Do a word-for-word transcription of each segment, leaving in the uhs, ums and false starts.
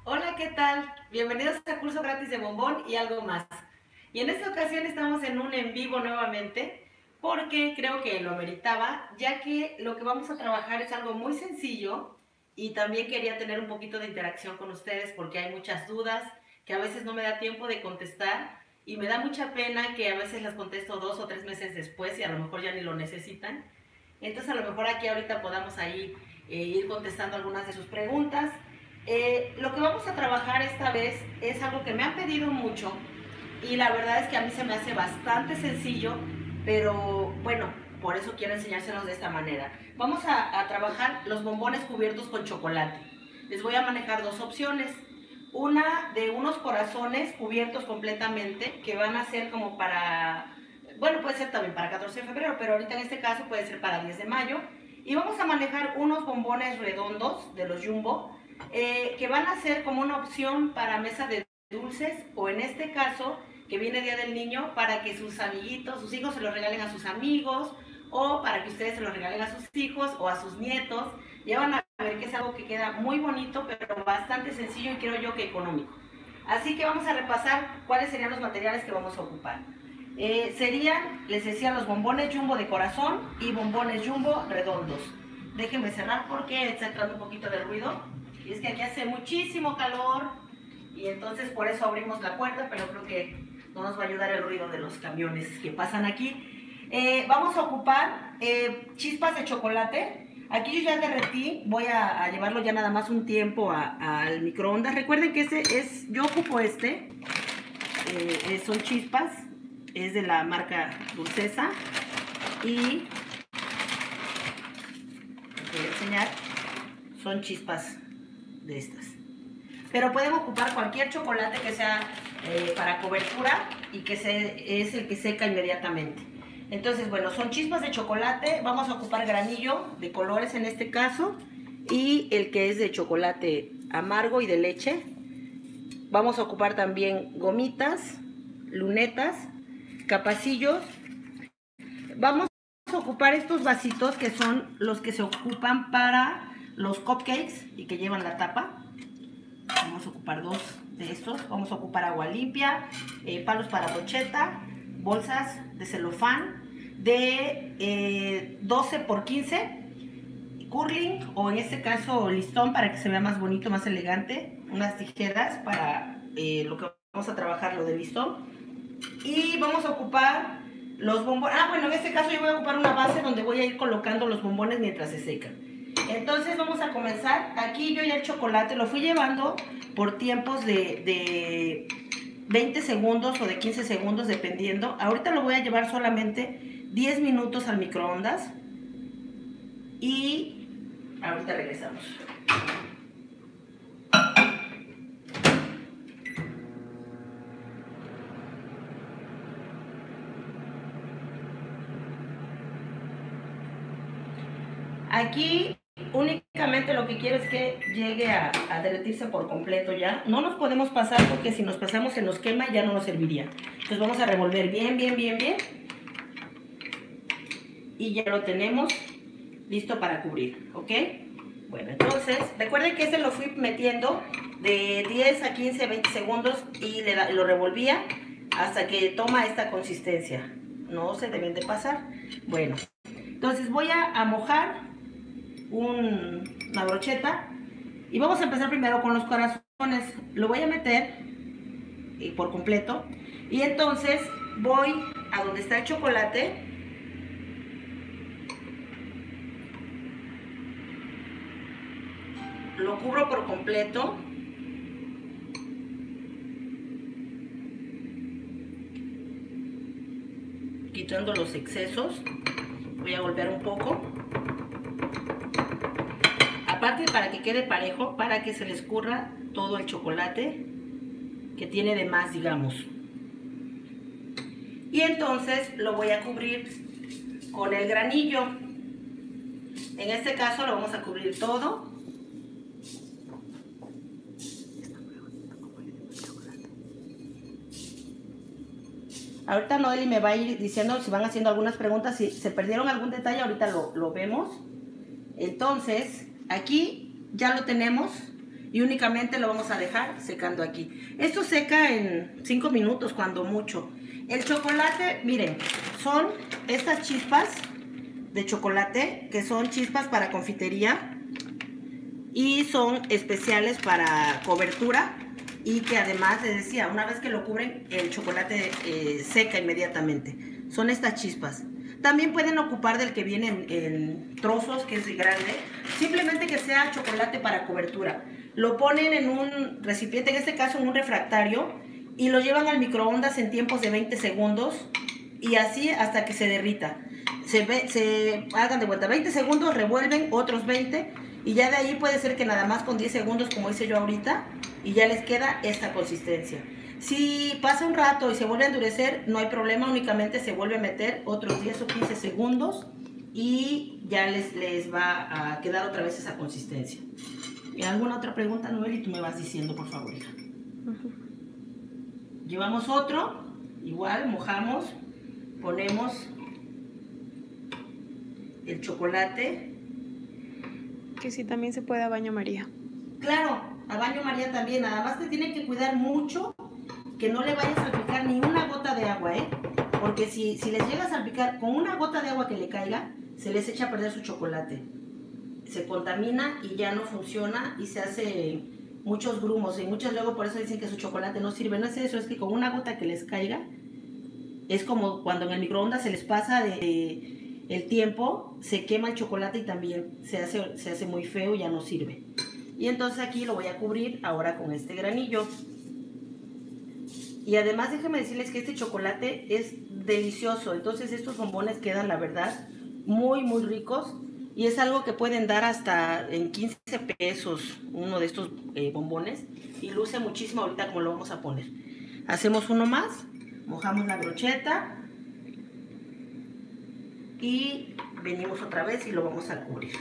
Hola, ¿qué tal? Bienvenidos al curso gratis de Bombón y algo más. Y en esta ocasión estamos en un en vivo nuevamente porque creo que lo meritaba, ya que lo que vamos a trabajar es algo muy sencillo y también quería tener un poquito de interacción con ustedes porque hay muchas dudas que a veces no me da tiempo de contestar y me da mucha pena que a veces las contesto dos o tres meses después y a lo mejor ya ni lo necesitan. Entonces a lo mejor aquí ahorita podamos ahí eh, ir contestando algunas de sus preguntas. Eh, lo que vamos a trabajar esta vez es algo que me han pedido mucho y la verdad es que a mí se me hace bastante sencillo, pero bueno, por eso quiero enseñárselos de esta manera. Vamos a, a trabajar los bombones cubiertos con chocolate. Les voy a manejar dos opciones. Una de unos corazones cubiertos completamente, que van a ser como para, bueno, puede ser también para catorce de febrero, pero ahorita en este caso puede ser para diez de mayo. Y vamos a manejar unos bombones redondos de los Jumbo, eh, que van a ser como una opción para mesa de dulces, o en este caso, que viene Día del Niño, para que sus amiguitos, sus hijos se los regalen a sus amigos, o para que ustedes se los regalen a sus hijos o a sus nietos. Ya van a ver que es algo que queda muy bonito, pero bastante sencillo y creo yo que económico. Así que vamos a repasar cuáles serían los materiales que vamos a ocupar. Eh, serían, les decía, los bombones Jumbo de corazón y bombones Jumbo redondos. Déjenme cerrar porque está entrando un poquito de ruido. Y es que aquí hace muchísimo calor y entonces por eso abrimos la puerta, pero creo que no nos va a ayudar el ruido de los camiones que pasan aquí. Eh, vamos a ocupar eh, chispas de chocolate. Aquí yo ya derretí, voy a, a llevarlo ya nada más un tiempo a, al microondas. Recuerden que este es, yo ocupo este, eh, son chispas, es de la marca Dulcesa y les voy a enseñar, son chispas de estas. Pero pueden ocupar cualquier chocolate que sea eh, para cobertura y que se, es el que seca inmediatamente. Entonces, bueno, son chispas de chocolate. Vamos a ocupar granillo de colores en este caso y el que es de chocolate amargo y de leche. Vamos a ocupar también gomitas, lunetas, capacillos. Vamos a ocupar estos vasitos que son los que se ocupan para los cupcakes y que llevan la tapa. Vamos a ocupar dos de estos. Vamos a ocupar agua limpia, eh, palos para brocheta, bolsas de celofán de eh, doce por quince, curling o en este caso listón para que se vea más bonito, más elegante, unas tijeras para eh, lo que vamos a trabajar, lo de listón, y vamos a ocupar los bombones. Ah, bueno, en este caso yo voy a ocupar una base donde voy a ir colocando los bombones mientras se secan. Entonces vamos a comenzar. Aquí yo ya el chocolate lo fui llevando por tiempos de, de veinte segundos o de quince segundos dependiendo. Ahorita lo voy a llevar solamente diez minutos al microondas y ahorita regresamos. Aquí únicamente lo que quiero es que llegue a, a derretirse por completo ya. No nos podemos pasar porque si nos pasamos se nos quema y ya no nos serviría. Entonces vamos a revolver bien, bien, bien, bien. Y ya lo tenemos listo para cubrir, ¿ok? Bueno, entonces recuerden que este lo fui metiendo de diez a quince, veinte segundos y le da, lo revolvía hasta que toma esta consistencia. No se deben de pasar. Bueno, entonces voy a, a mojar un, una brocheta y vamos a empezar primero con los corazones. Lo voy a meter eh, por completo y entonces voy a donde está el chocolate. Lo cubro por completo. Quitando los excesos. Voy a golpear un poco. Aparte para que quede parejo, para que se le escurra todo el chocolate que tiene de más, digamos. Y entonces lo voy a cubrir con el granillo. En este caso lo vamos a cubrir todo. Ahorita Noeli me va a ir diciendo si van haciendo algunas preguntas, si se perdieron algún detalle, ahorita lo, lo vemos. Entonces, aquí ya lo tenemos y únicamente lo vamos a dejar secando aquí. Esto seca en cinco minutos cuando mucho. El chocolate, miren, son estas chispas de chocolate que son chispas para confitería y son especiales para cobertura y que además les decía, una vez que lo cubren el chocolate eh, seca inmediatamente. Son estas chispas. También pueden ocupar del que viene en, en trozos, que es grande, simplemente que sea chocolate para cobertura. Lo ponen en un recipiente, en este caso en un refractario, y lo llevan al microondas en tiempos de veinte segundos y así hasta que se derrita. Se, ve, se hagan de vuelta veinte segundos, revuelven otros veinte y ya de ahí puede ser que nada más con diez segundos, como hice yo ahorita, y ya les queda esta consistencia. Si pasa un rato y se vuelve a endurecer, no hay problema, únicamente se vuelve a meter otros diez o quince segundos y ya les, les va a quedar otra vez esa consistencia. ¿Y alguna otra pregunta, Noel? Y tú me vas diciendo, por favor, hija. Uh-huh. Llevamos otro, igual, mojamos, ponemos el chocolate. Que sí, también se puede a baño María. Claro, a baño María también, nada más te tiene que cuidar mucho que no le vayas a salpicar ni una gota de agua, ¿eh? Porque si, si les llega a salpicar con una gota de agua que le caiga, se les echa a perder su chocolate. Se contamina y ya no funciona y se hace muchos grumos. Y muchos luego por eso dicen que su chocolate no sirve. No es eso, es que con una gota que les caiga, es como cuando en el microondas se les pasa de, de el tiempo, se quema el chocolate y también se hace, se hace muy feo y ya no sirve. Y entonces aquí lo voy a cubrir ahora con este granillo. Y además déjenme decirles que este chocolate es delicioso. Entonces estos bombones quedan, la verdad, muy muy ricos. Y es algo que pueden dar hasta en quince pesos uno de estos eh, bombones. Y luce muchísimo ahorita como lo vamos a poner. Hacemos uno más. Mojamos la brocheta. Y venimos otra vez y lo vamos a cubrir.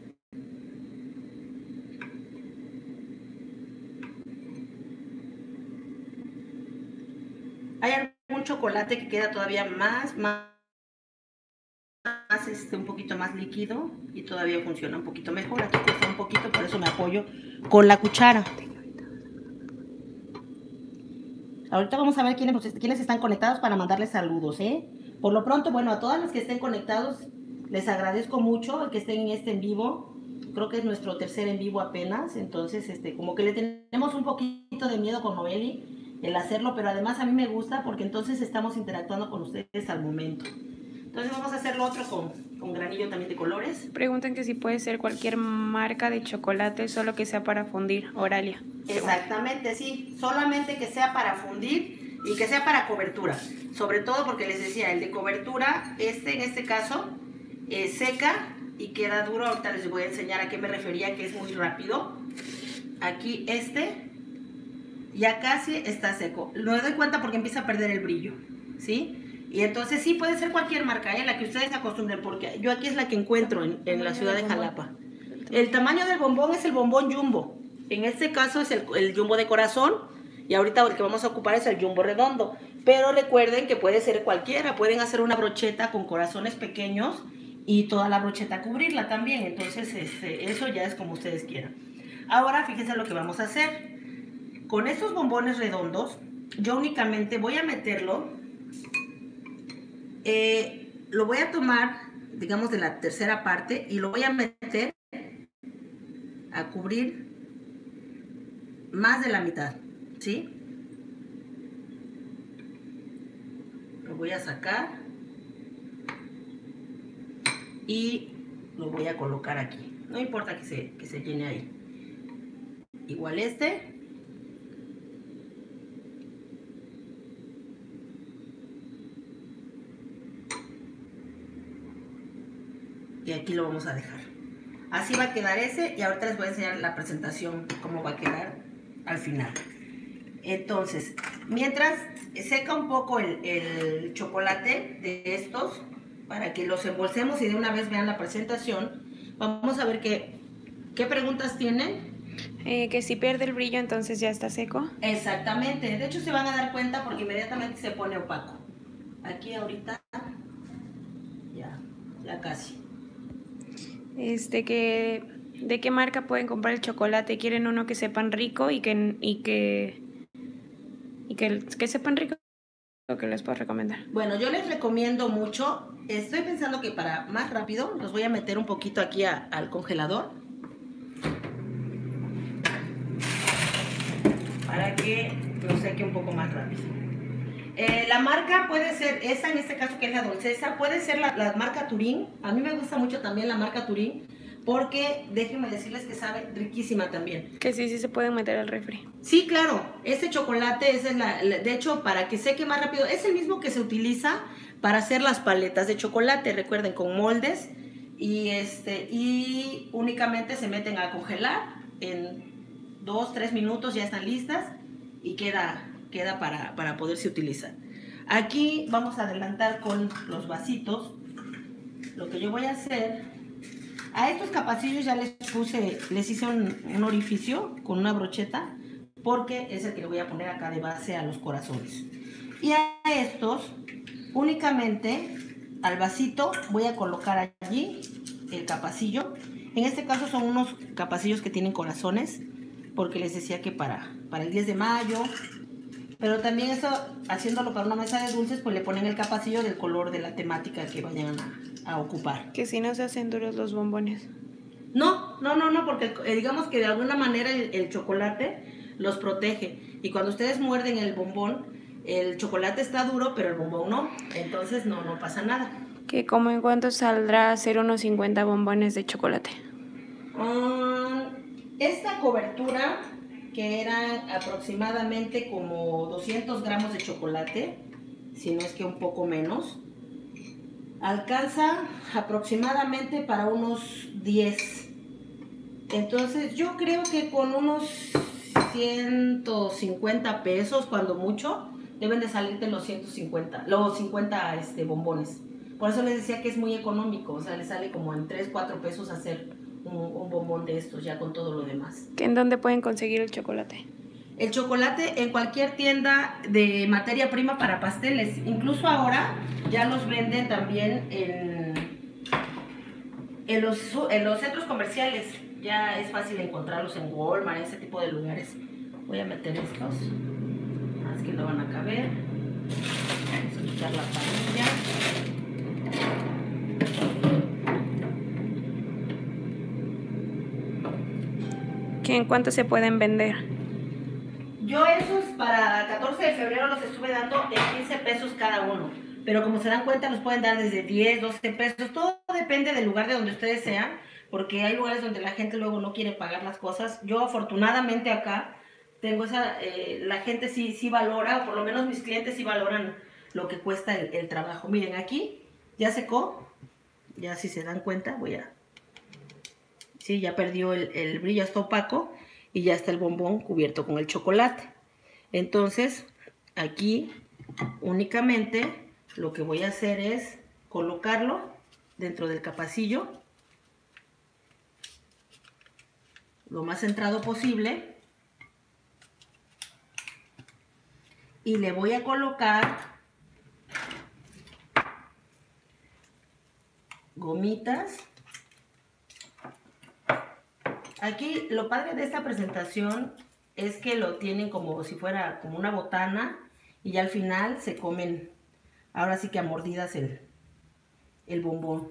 Hay algún chocolate que queda todavía más, más, más este, un poquito más líquido y todavía funciona un poquito mejor. Aquí cuesta un poquito, por eso me apoyo con la cuchara. Ahorita vamos a ver quiénes, quiénes están conectados para mandarles saludos, ¿eh? Por lo pronto, bueno, a todos los que estén conectados, les agradezco mucho que estén en este en vivo. Creo que es nuestro tercer en vivo apenas, entonces este, como que le tenemos un poquito de miedo con Noeli el hacerlo, pero además a mí me gusta porque entonces estamos interactuando con ustedes al momento. Entonces vamos a hacerlo otro con, con granillo también de colores. Preguntan que si puede ser cualquier marca de chocolate, solo que sea para fundir, Oralia. Exactamente, sí, solamente que sea para fundir y que sea para cobertura. Sobre todo porque les decía, el de cobertura, este en este caso, eh, seca y queda duro. Ahorita les voy a enseñar a qué me refería, que es muy rápido. Aquí este ya casi está seco. Lo doy cuenta porque empieza a perder el brillo, ¿sí? Y entonces sí, puede ser cualquier marca, ¿eh? La que ustedes acostumbren, porque yo aquí es la que encuentro en, en la ciudad de Jalapa. El tamaño del bombón es el bombón jumbo. En este caso es el, el jumbo de corazón. Y ahorita el que vamos a ocupar es el jumbo redondo. Pero recuerden que puede ser cualquiera. Pueden hacer una brocheta con corazones pequeños y toda la brocheta cubrirla también. Entonces este, eso ya es como ustedes quieran. Ahora fíjense lo que vamos a hacer. Con estos bombones redondos, yo únicamente voy a meterlo, eh, lo voy a tomar, digamos, de la tercera parte y lo voy a meter a cubrir más de la mitad, ¿sí? Lo voy a sacar y lo voy a colocar aquí. No importa que se, que se llene ahí. Igual este. Y aquí lo vamos a dejar. Así va a quedar ese y ahorita les voy a enseñar la presentación, cómo va a quedar al final. Entonces, mientras seca un poco el, el chocolate de estos, para que los embolsemos y de una vez vean la presentación, vamos a ver qué, qué preguntas tienen. Eh, que si pierde el brillo, entonces ya está seco. Exactamente, de hecho se van a dar cuenta porque inmediatamente se pone opaco. Aquí ahorita, ya, ya casi. Este que ¿De qué marca pueden comprar el chocolate? ¿Quieren uno que sepan rico y que y que y que, que sepan rico o que les puedo recomendar? Bueno, yo les recomiendo mucho. Estoy pensando que para más rápido los voy a meter un poquito aquí a, al congelador para que lo seque un poco más rápido. Eh, la marca puede ser esa, en este caso que es la Dolcesa, puede ser la, la marca Turín. A mí me gusta mucho también la marca Turín, porque déjenme decirles que sabe riquísima también. Que sí, sí se pueden meter al refri. Sí, claro, este chocolate, esa es la, la, de hecho, para que seque más rápido, es el mismo que se utiliza para hacer las paletas de chocolate, recuerden, con moldes, y, este, y únicamente se meten a congelar, en dos, tres minutos ya están listas, y queda... queda para, para poderse utilizar. Aquí vamos a adelantar con los vasitos. Lo que yo voy a hacer, a estos capacillos ya les puse, les hice un, un orificio con una brocheta, porque es el que le voy a poner acá de base a los corazones. Y a estos, únicamente al vasito voy a colocar allí el capacillo. En este caso son unos capacillos que tienen corazones, porque les decía que para, para el diez de mayo... Pero también eso, haciéndolo para una mesa de dulces, pues le ponen el capacillo del color de la temática que vayan a, a ocupar. Que si no se hacen duros los bombones. No, no, no, no, porque eh, digamos que de alguna manera el, el chocolate los protege. Y cuando ustedes muerden el bombón, el chocolate está duro, pero el bombón no. Entonces no, no pasa nada. ¿Que como en cuánto saldrá hacer unos cincuenta bombones de chocolate? Um, esta cobertura... que eran aproximadamente como doscientos gramos de chocolate, si no es que un poco menos, alcanza aproximadamente para unos diez. Entonces yo creo que con unos ciento cincuenta pesos, cuando mucho, deben de salirte los ciento cincuenta, los cincuenta este, bombones. Por eso les decía que es muy económico, o sea, les sale como en tres, cuatro pesos hacer Un, un bombón de estos, ya con todo lo demás. ¿En dónde pueden conseguir el chocolate? El chocolate en cualquier tienda de materia prima para pasteles. Incluso ahora ya los venden también en, en, los, en los centros comerciales. Ya es fácil encontrarlos en Walmart, ese tipo de lugares. Voy a meter estos. Más que no van a caber. Vamos a quitar la parrilla. ¿Que en cuánto se pueden vender? Yo esos para catorce de febrero los estuve dando en quince pesos cada uno. Pero como se dan cuenta, los pueden dar desde diez, doce pesos. Todo depende del lugar de donde ustedes sean, porque hay lugares donde la gente luego no quiere pagar las cosas. Yo afortunadamente acá tengo esa, eh, la gente sí, sí valora, o por lo menos mis clientes sí valoran lo que cuesta el, el trabajo. Miren, aquí ya secó, ya si se dan cuenta, voy a... Sí, ya perdió el, el brillo, está opaco y ya está el bombón cubierto con el chocolate. Entonces, aquí únicamente lo que voy a hacer es colocarlo dentro del capacillo, lo más centrado posible, y le voy a colocar gomitas. Aquí lo padre de esta presentación es que lo tienen como si fuera como una botana y ya al final se comen, ahora sí que a mordidas el, el bombón.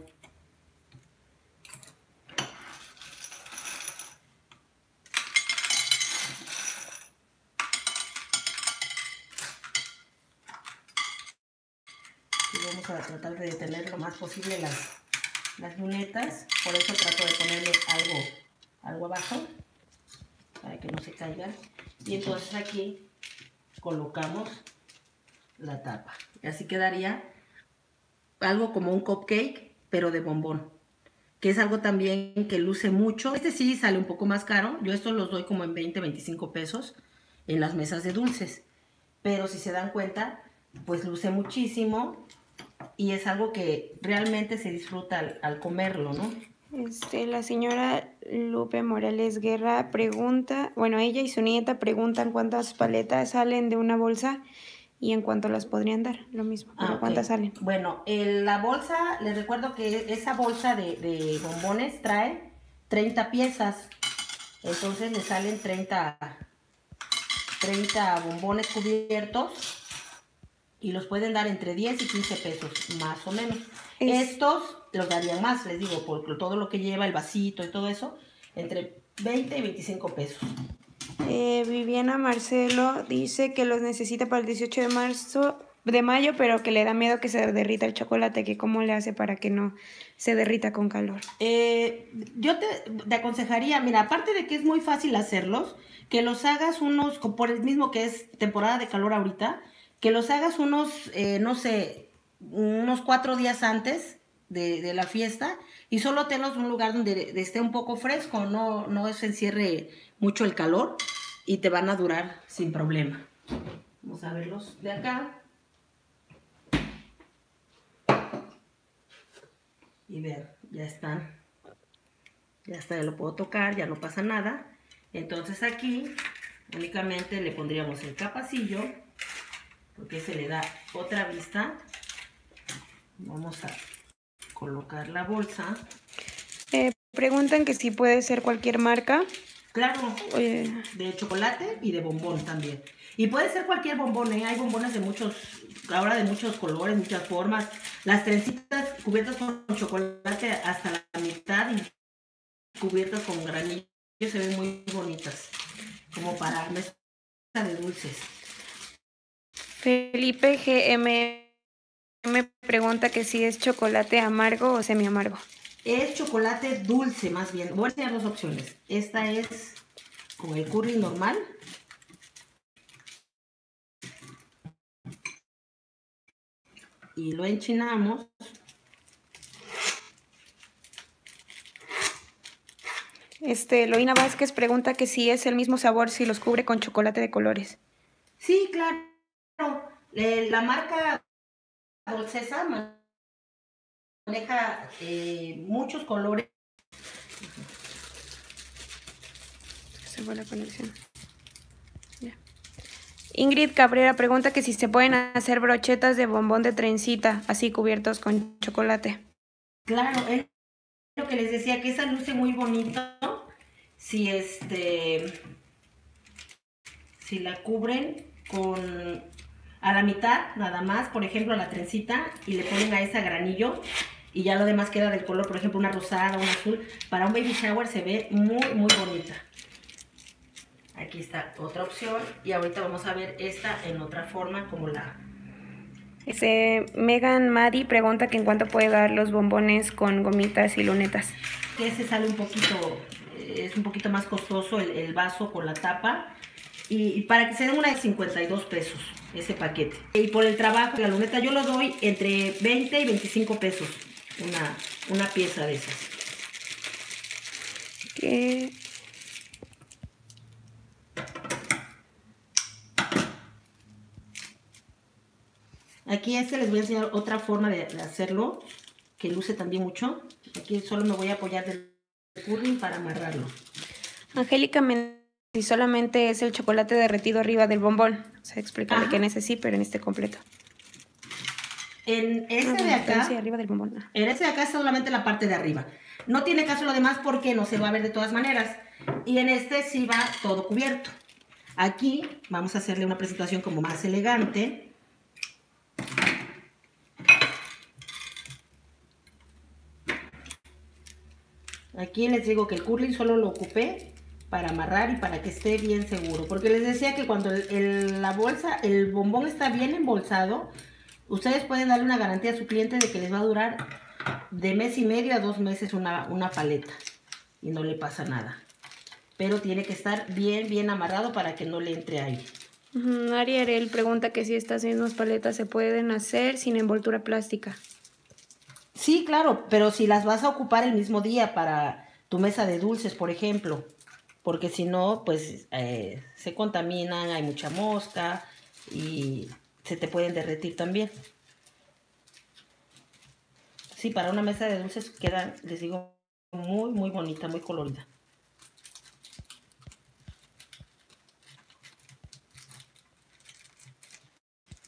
Y vamos a tratar de detener lo más posible las, las lunetas, por eso trato de ponerle algo algo abajo para que no se caigan, y entonces aquí colocamos la tapa y así quedaría algo como un cupcake pero de bombón, que es algo también que luce mucho. Este sí sale un poco más caro, yo estos los doy como en veinte, veinticinco pesos en las mesas de dulces, pero si se dan cuenta pues luce muchísimo y es algo que realmente se disfruta al, al comerlo, ¿no? Este, la señora Lupe Morales Guerra pregunta, bueno, ella y su nieta preguntan cuántas paletas salen de una bolsa y en cuánto las podrían dar, lo mismo, pero Ah, cuántas okay. salen. Bueno, en la bolsa, les recuerdo que esa bolsa de, de bombones trae treinta piezas. Entonces le salen treinta, treinta bombones cubiertos. Y los pueden dar entre diez y quince pesos, más o menos. Es... Estos los darían más, les digo, por todo lo que lleva el vasito y todo eso, entre veinte y veinticinco pesos. Eh, Viviana Marcelo dice que los necesita para el dieciocho de marzo, de mayo, pero que le da miedo que se derrita el chocolate, que cómo le hace para que no se derrita con calor. Eh, yo te, te aconsejaría, mira, aparte de que es muy fácil hacerlos, que los hagas unos, por el mismo que es temporada de calor ahorita, que los hagas unos, eh, no sé, unos cuatro días antes de, de la fiesta y solo tenlos en un lugar donde esté un poco fresco, no, no se encierre mucho el calor y te van a durar sin problema. Vamos a verlos de acá. Y vean, ya están, ya está, ya lo puedo tocar, ya no pasa nada. Entonces aquí únicamente le pondríamos el capacillo, porque se le da otra vista. Vamos a colocar la bolsa. Eh, preguntan que si puede ser cualquier marca. Claro, Oye. de chocolate y de bombón también. Y puede ser cualquier bombón, ¿eh? Hay bombones de muchos, ahora de muchos colores, muchas formas. Las trencitas cubiertas con chocolate hasta la mitad y cubiertas con granillo se ven muy bonitas, como para mezcla de dulces. Felipe G M me pregunta que si es chocolate amargo o semi amargo. Es chocolate dulce, más bien. Voy a enseñar dos opciones. Esta es con el curry normal. Y lo enchinamos. Este, Loina Vázquez pregunta que si es el mismo sabor si los cubre con chocolate de colores. Sí, claro. Eh, la marca Dolcesa maneja eh, muchos colores. Se fue la conexión. Ya. Ingrid Cabrera pregunta que si se pueden hacer brochetas de bombón de trencita, así cubiertos con chocolate. Claro, es lo que les decía, que esa luce muy bonito. Si este, si la cubren con a la mitad, nada más, por ejemplo, a la trencita, y le ponen a esa granillo, y ya lo demás queda del color, por ejemplo, una rosada, un azul. Para un baby shower se ve muy, muy bonita. Aquí está otra opción, y ahorita vamos a ver esta en otra forma, como la... Este, Megan Maddy pregunta que en cuánto puede dar los bombones con gomitas y lunetas. Que ese sale un poquito, es un poquito más costoso el, el vaso con la tapa. Y, y para que se den una de cincuenta y dos pesos ese paquete. Y por el trabajo de la luneta yo lo doy entre veinte y veinticinco pesos una, una pieza de esas. ¿Qué? Aquí este les voy a enseñar otra forma de, de hacerlo, que luce también mucho. Aquí solo me voy a apoyar del curling para amarrarlo. Angélica Mendoza, si solamente es el chocolate derretido arriba del bombón. O sea, explicarle que en ese sí, pero en este completo. En este ah, de acá, sí, arriba del bombón. En este de acá es solamente la parte de arriba. No tiene caso lo demás porque no se va a ver de todas maneras. Y en este sí va todo cubierto. Aquí vamos a hacerle una presentación como más elegante. Aquí les digo que el curling solo lo ocupé para amarrar y para que esté bien seguro. Porque les decía que cuando el, el, la bolsa, el bombón está bien embolsado, ustedes pueden darle una garantía a su cliente de que les va a durar de mes y medio a dos meses una, una paleta. Y no le pasa nada. Pero tiene que estar bien, bien amarrado para que no le entre aire. Uh-huh. Ari Arel pregunta que si estas mismas paletas se pueden hacer sin envoltura plástica. Sí, claro, pero si las vas a ocupar el mismo día para tu mesa de dulces, por ejemplo, porque si no, pues eh, se contaminan, hay mucha mosca y se te pueden derretir también. Sí, para una mesa de dulces queda, les digo, muy, muy bonita, muy colorida.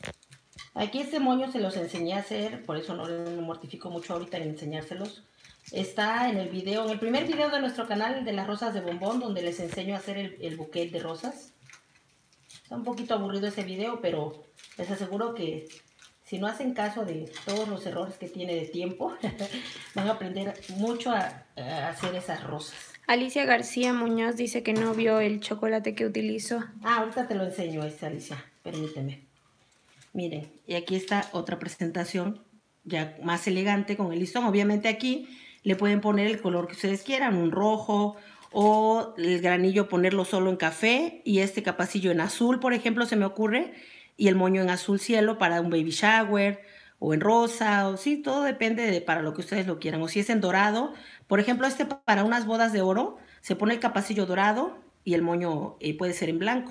Aquí este moño se los enseñé a hacer, por eso no me mortifico mucho ahorita en enseñárselos. está en el video, en el primer video de nuestro canal de las rosas de bombón, donde les enseño a hacer el, el bouquet de rosas. Está un poquito aburrido ese video, pero les aseguro que si no hacen caso de todos los errores que tiene de tiempo, van a aprender mucho a, a hacer esas rosas. Alicia García Muñoz dice que no vio el chocolate que utilizó. Ah, ahorita te lo enseño, esta Alicia, permíteme. Miren, y aquí está otra presentación ya más elegante con el listón. Obviamente aquí le pueden poner el color que ustedes quieran, un rojo o el granillo ponerlo solo en café y este capacillo en azul, por ejemplo, se me ocurre, y el moño en azul cielo para un baby shower o en rosa, o sí, todo depende de para lo que ustedes lo quieran. O si es en dorado, por ejemplo, este para unas bodas de oro, se pone el capacillo dorado y el moño eh, puede ser en blanco.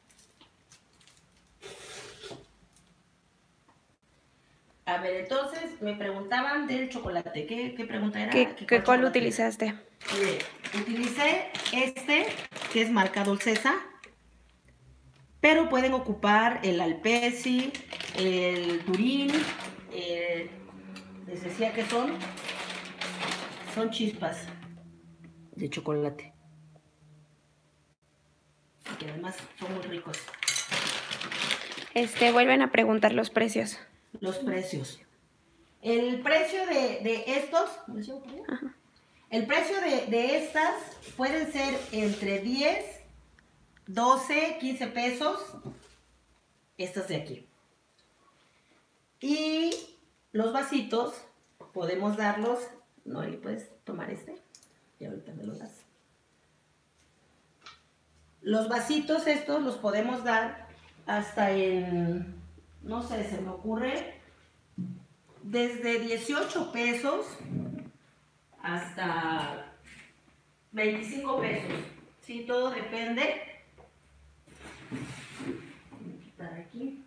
A ver, entonces me preguntaban del chocolate. ¿Qué, qué pregunta era? ¿Qué, ¿Qué, ¿qué cuál chocolate? utilizaste? Mire, utilicé este, que es marca Dolcesa, pero pueden ocupar el Alpesi, el Turín, eh, les decía que son, son chispas de chocolate. Y que además son muy ricos. Este, vuelven a preguntar los precios. Los precios. El precio de, de estos, Ajá. el precio de, de estas pueden ser entre diez, doce, quince pesos. Estas de aquí. Y los vasitos podemos darlos. Noeli, ¿puedes tomar este? Y ahorita me lo das. Los vasitos estos los podemos dar hasta en, no sé, se me ocurre, desde dieciocho pesos hasta veinticinco pesos. Sí, todo depende. Voy a quitar aquí.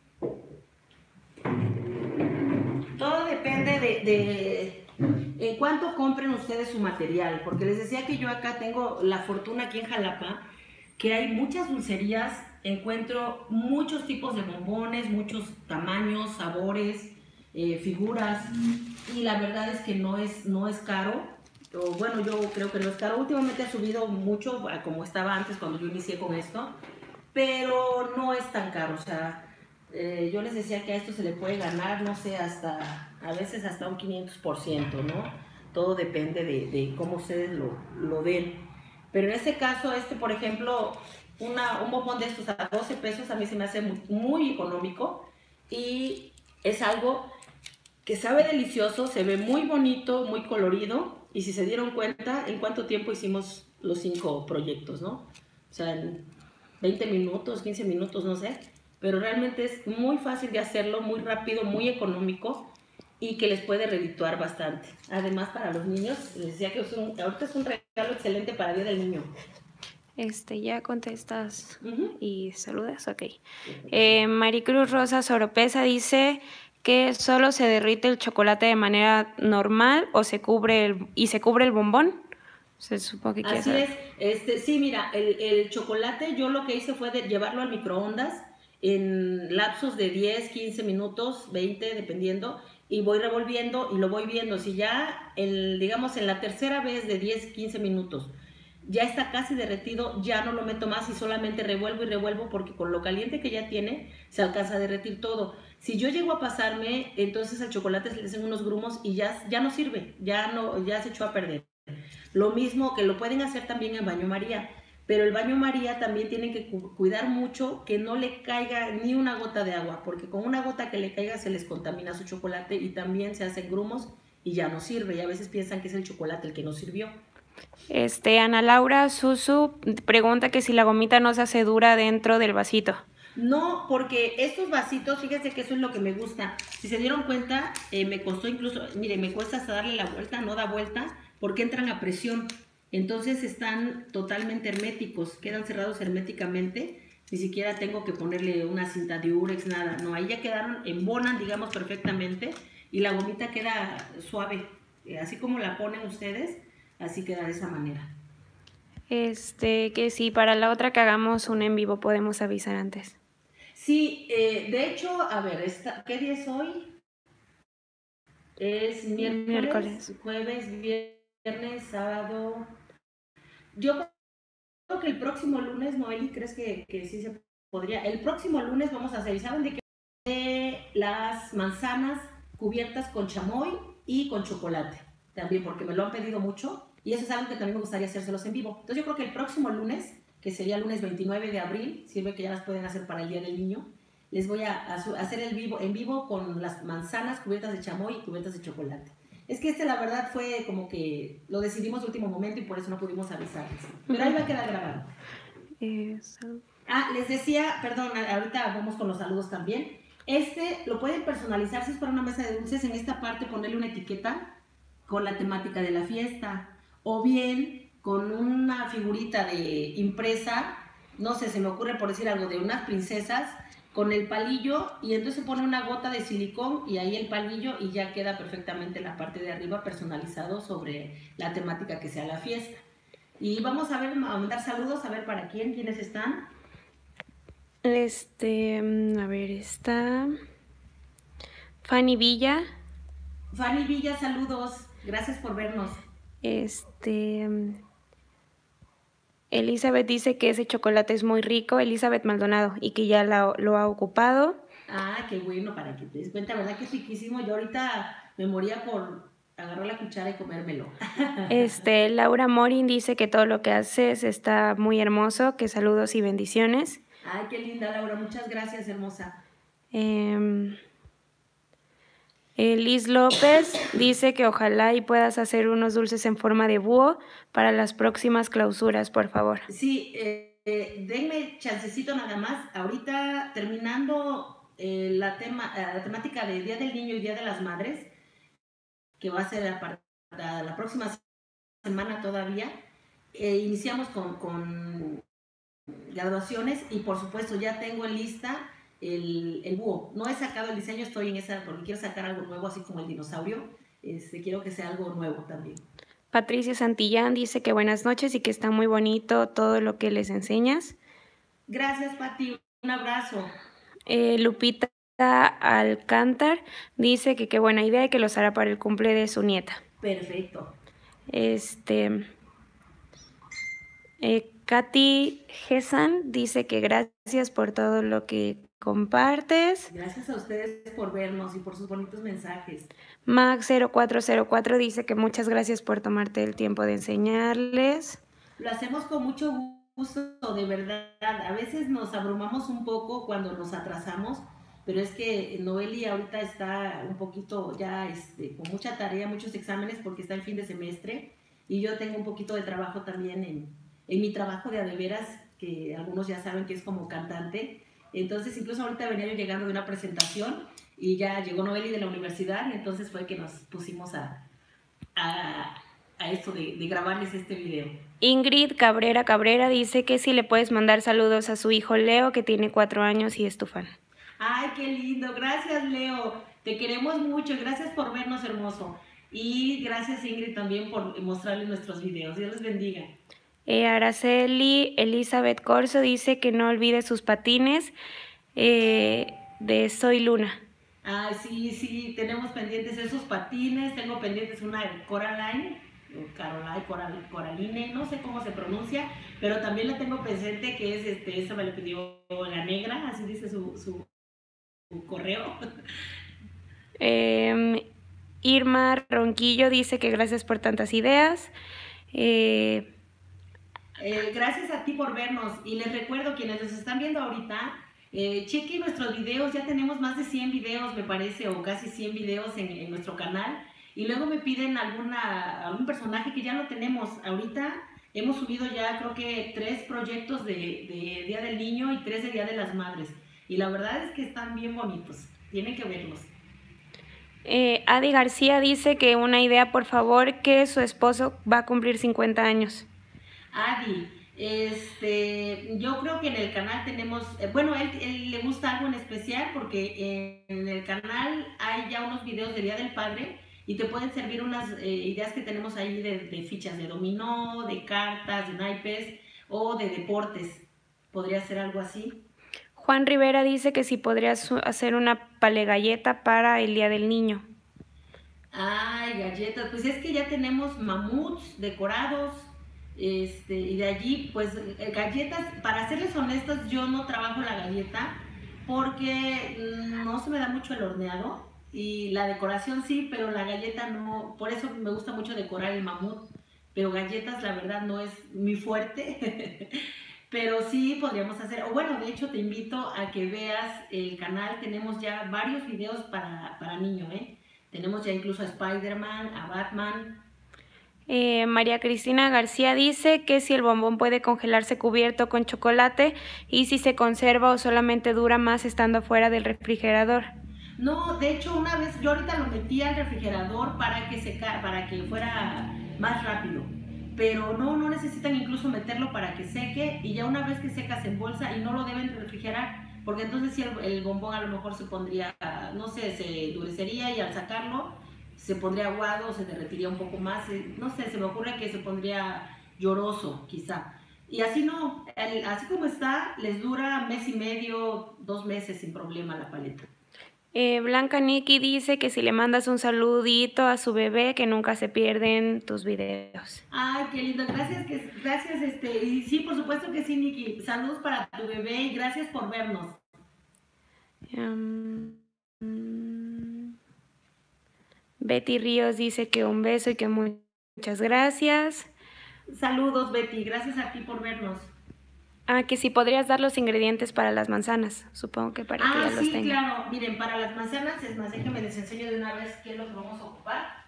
Todo depende de, de en cuánto compren ustedes su material, porque les decía que yo acá tengo la fortuna aquí en Jalapa, que hay muchas dulcerías, encuentro muchos tipos de bombones, muchos tamaños, sabores, eh, figuras, y la verdad es que no es, no es caro, o bueno, yo creo que no es caro. Últimamente ha subido mucho a como estaba antes cuando yo inicié con esto, pero no es tan caro. O sea, eh, yo les decía que a esto se le puede ganar, no sé, hasta, a veces hasta un quinientos por ciento, ¿no? Todo depende de, de cómo ustedes lo, lo den. Pero en este caso, este, por ejemplo, una, un bombón de estos a doce pesos a mí se me hace muy, muy económico, y es algo que sabe delicioso, se ve muy bonito, muy colorido, y si se dieron cuenta, en cuánto tiempo hicimos los cinco proyectos, ¿no? O sea, en veinte minutos, quince minutos, no sé, pero realmente es muy fácil de hacerlo, muy rápido, muy económico, y que les puede redituar bastante. Además, para los niños, les decía que es un, ahorita es un regalo excelente para Día del Niño. Este, ya contestas Uh-huh. y saludas, ok. Eh, Maricruz Rosa Soropesa dice que solo se derrite el chocolate de manera normal o se cubre el, y se cubre el bombón. Se supone que Así es. Este, sí, mira, el, el chocolate yo lo que hice fue de llevarlo al microondas en lapsos de diez, quince minutos, veinte, dependiendo, y voy revolviendo y lo voy viendo. Si ya, el, digamos, en la tercera vez de diez, quince minutos ya está casi derretido, ya no lo meto más y solamente revuelvo y revuelvo, porque con lo caliente que ya tiene se alcanza a derretir todo. Si yo llego a pasarme, entonces al chocolate se le hacen unos grumos y ya, ya no sirve, ya, no, ya se echó a perder. Lo mismo que lo pueden hacer también en baño María, pero el baño María también tienen que cu cuidar mucho que no le caiga ni una gota de agua, porque con una gota que le caiga se les contamina su chocolate y también se hacen grumos y ya no sirve, y a veces piensan que es el chocolate el que no sirvió. Este, Ana Laura Susu pregunta que si la gomita no se hace dura dentro del vasito. No, porque estos vasitos, fíjense que eso es lo que me gusta. Si se dieron cuenta, eh, me costó incluso, mire, me cuesta hasta darle la vuelta, no da vuelta, porque entran a presión. Entonces están totalmente herméticos, quedan cerrados herméticamente. Ni siquiera tengo que ponerle una cinta de Urex, nada. No, ahí ya quedaron, embonan, digamos, perfectamente, y la gomita queda suave. Eh, así como la ponen ustedes, así queda de esa manera. Este, que si para la otra que hagamos un en vivo podemos avisar antes. Sí, eh, de hecho, a ver, esta, ¿qué día es hoy? Es miércoles, miércoles, jueves, viernes, viernes, sábado. Yo creo que el próximo lunes, Noeli, ¿crees que, que sí se podría? El próximo lunes vamos a hacer, ¿saben de qué? De las manzanas cubiertas con chamoy y con chocolate. También porque me lo han pedido mucho y eso es algo que también me gustaría hacérselos en vivo. Entonces yo creo que el próximo lunes, que sería el lunes veintinueve de abril, sirve que ya las pueden hacer para el Día del Niño, les voy a, a hacer el vivo, en vivo con las manzanas cubiertas de chamoy y cubiertas de chocolate. Es que este la verdad fue como que lo decidimos de último momento y por eso no pudimos avisarles. Pero ahí va a quedar grabado. Eso. Ah, les decía, perdón, ahorita vamos con los saludos también. Este lo pueden personalizar si es para una mesa de dulces, en esta parte ponerle una etiqueta con la temática de la fiesta. O bien con una figurita de impresa, no sé, se me ocurre por decir algo, de unas princesas, con el palillo y entonces se pone una gota de silicón y ahí el palillo y ya queda perfectamente la parte de arriba personalizado sobre la temática que sea la fiesta. Y vamos a ver, a mandar saludos, a ver para quién, quiénes están. Este, a ver, está Fanny Villa. Fanny Villa, saludos, gracias por vernos. Este, Elizabeth dice que ese chocolate es muy rico, Elizabeth Maldonado, y que ya la, lo ha ocupado. Ah, qué bueno, para que te des cuenta, ¿verdad que es riquísimo? Yo ahorita me moría por agarrar la cuchara y comérmelo. Este, Laura Morin dice que todo lo que haces está muy hermoso, que saludos y bendiciones. Ay, qué linda, Laura, muchas gracias, hermosa. Eh, Liz López dice que ojalá y puedas hacer unos dulces en forma de búho para las próximas clausuras, por favor. Sí, eh, eh, denme chancecito nada más. Ahorita terminando eh, la, tema, eh, la temática de Día del Niño y Día de las Madres, que va a ser a, a la próxima semana todavía, eh, iniciamos con, con graduaciones y por supuesto ya tengo en lista el, el búho. No he sacado el diseño, estoy en esa porque quiero sacar algo nuevo, así como el dinosaurio. Este, quiero que sea algo nuevo también. Patricia Santillán dice que buenas noches y que está muy bonito todo lo que les enseñas. Gracias, Pati. Un abrazo. Eh, Lupita Alcántar dice que qué buena idea y que los hará para el cumple de su nieta. Perfecto. Este, eh, Katy Gesan dice que gracias por todo lo que compartes. Gracias a ustedes por vernos y por sus bonitos mensajes. Max cero cuatro cero cuatro dice que muchas gracias por tomarte el tiempo de enseñarles. Lo hacemos con mucho gusto, de verdad. A veces nos abrumamos un poco cuando nos atrasamos, pero es que Noeli ahorita está un poquito ya este, con mucha tarea, muchos exámenes porque está el fin de semestre y yo tengo un poquito de trabajo también en, en mi trabajo de adeveras, que algunos ya saben que es como cantante. Entonces incluso ahorita venía yo llegando de una presentación y ya llegó Noeli de la universidad y entonces fue que nos pusimos a, a, a esto de, de grabarles este video. Ingrid Cabrera Cabrera dice que si le puedes mandar saludos a su hijo Leo, que tiene cuatro años y es tu fan. Ay, qué lindo. Gracias, Leo. Te queremos mucho. Gracias por vernos, hermoso. Y gracias, Ingrid, también por mostrarles nuestros videos. Dios les bendiga. Eh, Araceli Elizabeth Corso dice que no olvide sus patines eh, de Soy Luna. Ah, sí, sí, tenemos pendientes esos patines. Tengo pendientes una Coraline, Caroline, Coral, Coraline, no sé cómo se pronuncia, pero también la tengo presente que es, este, esa me la pidió la negra, así dice su, su, su correo. Eh, Irma Ronquillo dice que gracias por tantas ideas. Eh, Eh, gracias a ti por vernos y les recuerdo, quienes nos están viendo ahorita, eh, chequen nuestros videos, ya tenemos más de cien videos me parece, o casi cien videos en, en nuestro canal, y luego me piden alguna, algún personaje que ya lo tenemos. Ahorita hemos subido ya creo que tres proyectos de, de Día del Niño y tres de Día de las Madres, y la verdad es que están bien bonitos, tienen que verlos. eh, Adi García dice que una idea, por favor, que su esposo va a cumplir cincuenta años. Adi, este, yo creo que en el canal tenemos, eh, bueno, él, él le gusta algo en especial porque en el canal hay ya unos videos de Día del Padre y te pueden servir unas eh, ideas que tenemos ahí de, de fichas de dominó, de cartas, de naipes o de deportes. ¿Podría ser algo así? Juan Rivera dice que si podrías hacer una palegalleta para el Día del Niño. Ay, galletas, pues es que ya tenemos mamuts decorados, este, y de allí, pues eh, galletas, para serles honestos, yo no trabajo la galleta porque mm, no se me da mucho el horneado y la decoración sí, pero la galleta no, por eso me gusta mucho decorar el mamut, pero galletas la verdad no es mi fuerte, pero sí podríamos hacer, o bueno, de hecho te invito a que veas el canal, tenemos ya varios videos para, para niños, ¿eh? Tenemos ya incluso a Spider-Man, a Batman. Eh, María Cristina García dice que si el bombón puede congelarse cubierto con chocolate y si se conserva o solamente dura más estando fuera del refrigerador. No, de hecho una vez yo ahorita lo metí al refrigerador para que seca, para que fuera más rápido. Pero no, no necesitan incluso meterlo para que seque y ya una vez que seca se embolsa y no lo deben refrigerar porque entonces si el, el bombón a lo mejor se pondría, no sé, se endurecería y al sacarlo se pondría aguado, se derretiría un poco más, no sé, se me ocurre que se pondría lloroso quizá. Y así no, el, así como está, les dura mes y medio, dos meses sin problema la paleta. Eh, Blanca Nikki dice que si le mandas un saludito a su bebé, que nunca se pierden tus videos. Ay, qué lindo, gracias, que, gracias, este, y sí, por supuesto que sí, Nikki, saludos para tu bebé y gracias por vernos. Um, um, Betty Ríos dice que un beso y que mu muchas gracias. Saludos, Betty, gracias a ti por vernos. Ah, que si podrías dar los ingredientes para las manzanas, supongo que para ah, que ya sí, los tengan. claro, miren, para las manzanas, es más, déjenme les enseño de una vez qué es lo que vamos a ocupar.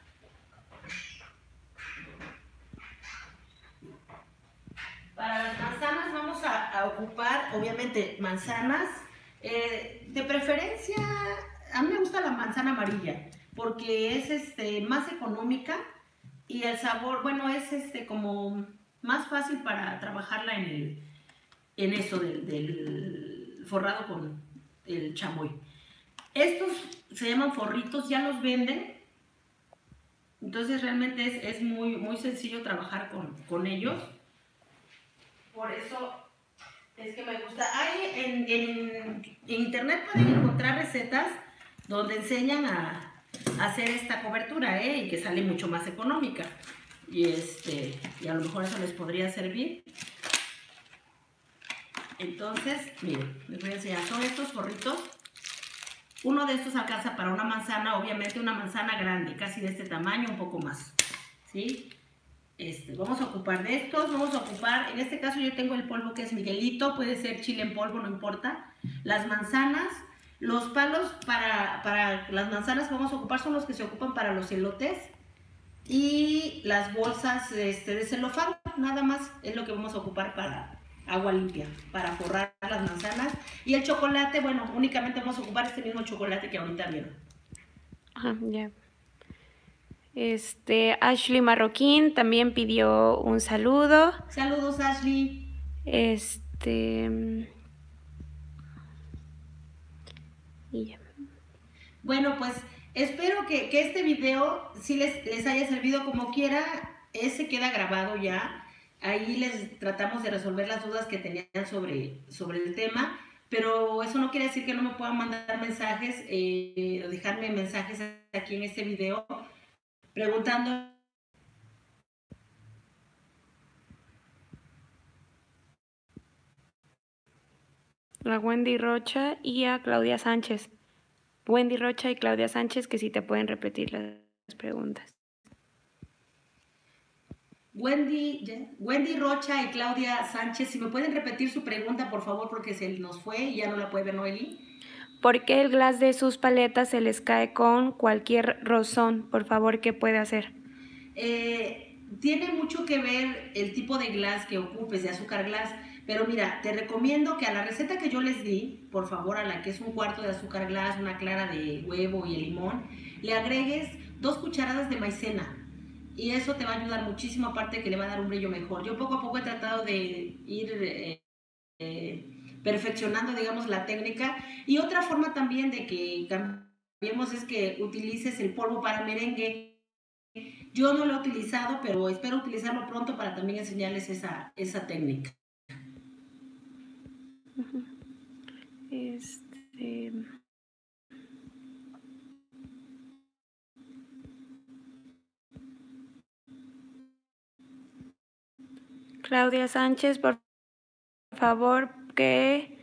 Para las manzanas vamos a, a ocupar, obviamente, manzanas, eh, de preferencia, a mí me gusta la manzana amarilla, porque es este, más económica y el sabor, bueno, es este como más fácil para trabajarla en, el, en eso del, del forrado con el chamoy. Estos se llaman forritos, ya los venden, entonces realmente es, es muy, muy sencillo trabajar con, con ellos. Por eso es que me gusta. Hay en, en, en internet pueden encontrar recetas donde enseñan a, a hacer esta cobertura, ¿eh? Y que sale mucho más económica. Y, este, y a lo mejor eso les podría servir. Entonces, miren, les voy a enseñar. Son estos forritos. Uno de estos alcanza para una manzana, obviamente una manzana grande, casi de este tamaño, un poco más. ¿Sí? Este, vamos a ocupar de estos, vamos a ocupar, en este caso yo tengo el polvo que es Miguelito, puede ser chile en polvo, no importa. Las manzanas, los palos para, para las manzanas que vamos a ocupar son los que se ocupan para los elotes. Y las bolsas este, de celofán, nada más es lo que vamos a ocupar para agua limpia, para forrar las manzanas. Y el chocolate, bueno, únicamente vamos a ocupar este mismo chocolate que ahorita vieron. Ah, ya. Yeah. Este, Ashley Marroquín también pidió un saludo. Saludos, Ashley. Este. Y ya. Bueno, pues espero que, que este video sí les, les haya servido como quiera. Ese queda grabado ya. Ahí les tratamos de resolver las dudas que tenían sobre, sobre el tema. Pero eso no quiere decir que no me puedan mandar mensajes, eh, dejarme mensajes aquí en este video preguntando. A Wendy Rocha y a Claudia Sánchez. Wendy Rocha y Claudia Sánchez, que si te pueden repetir las preguntas. Wendy, Wendy Rocha y Claudia Sánchez, si me pueden repetir su pregunta, por favor, porque se nos fue y ya no la puede ver Noeli. ¿Por qué el glass de sus paletas se les cae con cualquier rozón? Por favor, ¿qué puede hacer? Eh, tiene mucho que ver el tipo de glass que ocupes, de azúcar glass. Pero mira, te recomiendo que a la receta que yo les di, por favor, a la que es un cuarto de azúcar glass, una clara de huevo y el limón, le agregues dos cucharadas de maicena. Y eso te va a ayudar muchísimo, aparte que le va a dar un brillo mejor. Yo poco a poco he tratado de ir eh, eh, perfeccionando, digamos, la técnica. Y otra forma también de que cambiemos es que utilices el polvo para merengue. Yo no lo he utilizado, pero espero utilizarlo pronto para también enseñarles esa, esa técnica. Este... Claudia Sánchez, por favor, que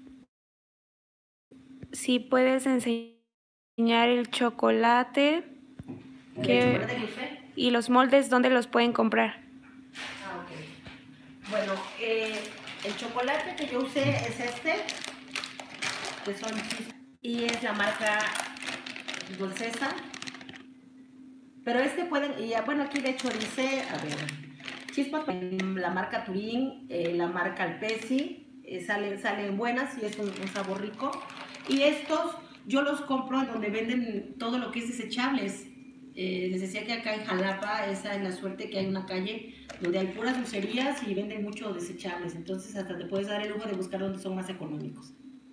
si puedes enseñar el chocolate, que, ¿El chocolate que usé? Y los moldes, ¿dónde los pueden comprar? Ah, ok. Bueno, eh, el chocolate que yo usé es este, que son y es la marca Dulcesa. Pero este pueden, y bueno, aquí de hecho dice, a ver, chispas, la marca Turín, eh, la marca Alpesi, eh, salen, salen buenas y es un, un sabor rico. Y estos yo los compro en donde venden todo lo que es desechables. Eh, les decía que acá en Jalapa, esa es la suerte que hay una calle donde hay puras dulcerías y venden mucho desechables. Entonces hasta te puedes dar el lujo de buscar donde son más económicos.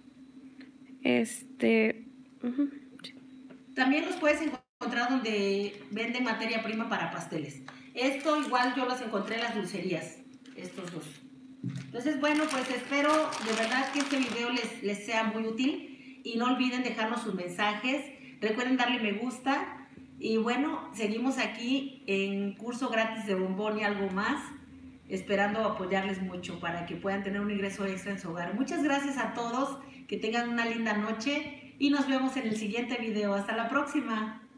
Este... Uh-huh. También los puedes encontrar donde venden materia prima para pasteles. Esto igual yo los encontré en las dulcerías, estos dos. Entonces, bueno, pues espero de verdad que este video les, les sea muy útil y no olviden dejarnos sus mensajes. Recuerden darle me gusta y bueno, seguimos aquí en curso gratis de Bombón y algo más, esperando apoyarles mucho para que puedan tener un ingreso extra en su hogar. Muchas gracias a todos, que tengan una linda noche y nos vemos en el siguiente video. Hasta la próxima.